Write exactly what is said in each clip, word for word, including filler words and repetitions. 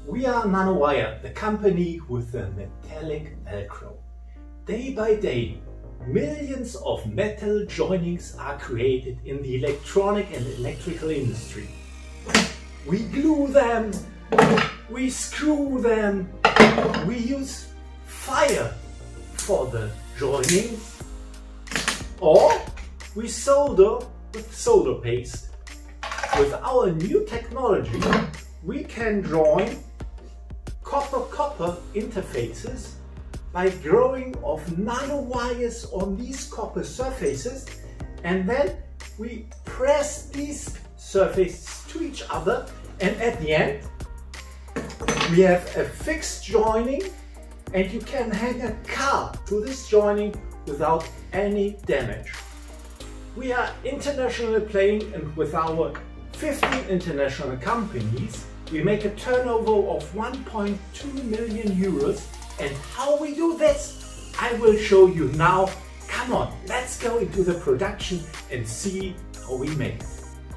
We are Nanowire, the company with the metallic Velcro. Day by day, millions of metal joinings are created in the electronic and electrical industry. We glue them, we screw them, we use fire for the joinings, or we solder with solder paste. With our new technology, we can join copper-copper interfaces by growing of nanowires on these copper surfaces, and then we press these surfaces to each other, and at the end we have a fixed joining, and you can hang a car to this joining without any damage. We are internationally playing, and with our fifteen international companies we make a turnover of one point two million euros. And how we do this, I will show you now. Come on, let's go into the production and see how we make it.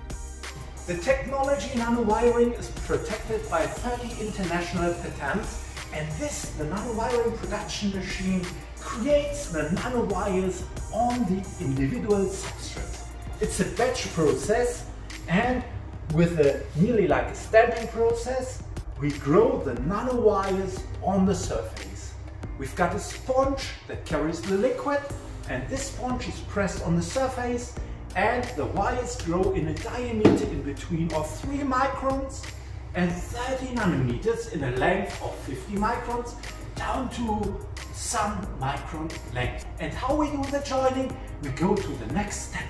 The technology nanowiring is protected by thirty international patents, and this, the nanowiring production machine, creates the nanowires on the individual substrates. It's a batch process, and with a nearly like a stamping process, we grow the nanowires on the surface. We've got a sponge that carries the liquid, and this sponge is pressed on the surface, and the wires grow in a diameter in between of three microns and thirty nanometers in a length of fifty microns down to some micron length. And how we do the joining? We go to the next step.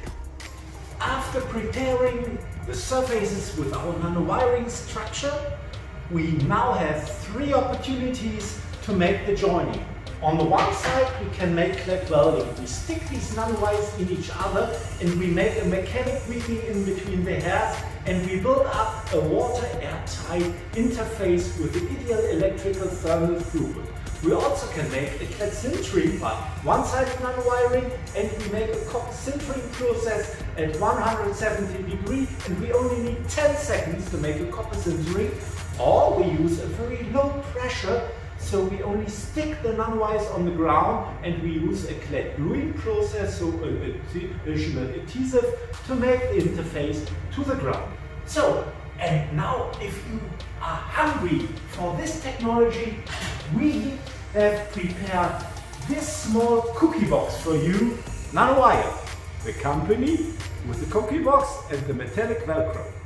After preparing the surfaces with our nanowiring structure, we now have three opportunities to make the joining. On the one side, we can make clad welding. We stick these nanowires in each other, and we make a mechanic weaving in between the hairs, and we build up a water airtight interface with the ideal electrical thermal throughput. We also can make a clad sintering by one-sided nanowiring, and we make a copper sintering process at one hundred seventy degrees, and we only need ten seconds to make a copper sintering. Or we use a very low pressure, so we only stick the nanowires on the ground, and we use a clad gluing process, so a additional adhesive, to make the interface to the ground. So, and now if you are hungry for this technology, we have prepared this small cookie box for you. Nanowire, the company with the cookie box and the metallic Velcro.